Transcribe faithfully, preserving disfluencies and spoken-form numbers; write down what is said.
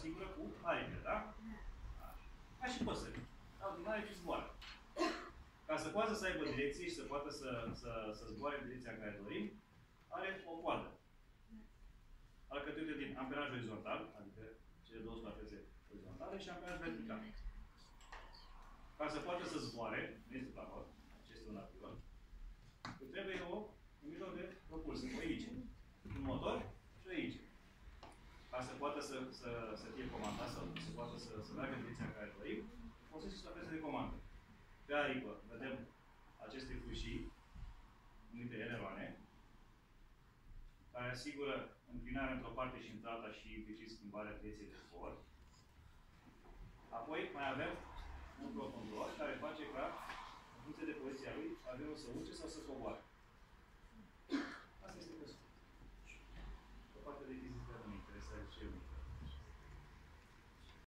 singură cu aripi, da? Ca și păsări. Dau din aripi și zboară. Ca să poată să aibă direcție și să poată să, să, să zboare în direcția în care dorim, are o coadă. Alcătuită din amperaj orizontal, adică cele două suprafețe orizontale, și amperaj vertical. Ca să poată să zboare, nu este planor, acesta e un avion, îi trebuie o, un mijloc de propulsie, o elice. Un motor și o elice. Ca să poată să, să, să fie comandat sau să poată să, să meargă în direcția în care dorim, folosim suprafețe de comandă. Pe aripă vedem aceste fâșii, numite eleroane, care asigură înclinarea într-o parte și într-alta și implicit schimbarea direcției de zbor. Apoi mai avem un propulsor care face ca, în funcție de poziția lui, avionul să urce sau să coboare. Asta este pe scurt. O parte de fizică nu mă interesează ce eu.